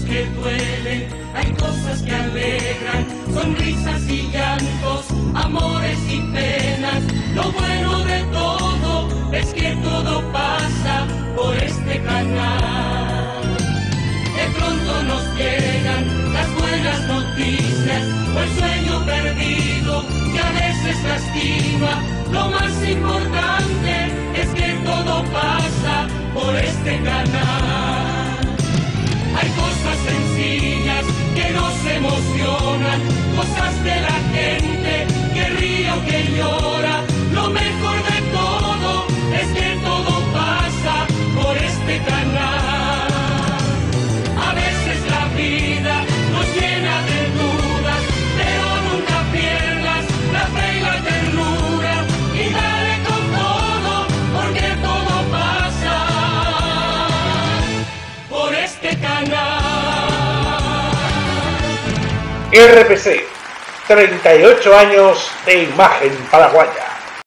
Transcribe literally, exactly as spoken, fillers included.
que duelen, hay cosas que alegran, sonrisas y llantos, amores y penas. Lo bueno de todo es que todo pasa por este canal. De pronto nos llegan las buenas noticias o el sueño perdido que a veces lastima. Lo más importante es que todo pasa por este canal. Hay cosas sencillas que nos emocionan, cosas de la gente que ríe o que llora. Lo mejor de todo es que todo pasa por este canal. A veces la vida nos llena de dudas, pero nunca pierdas la fe y la ternura y dale con todo, porque todo pasa por este canal. R P C, treinta y ocho años de imagen paraguaya.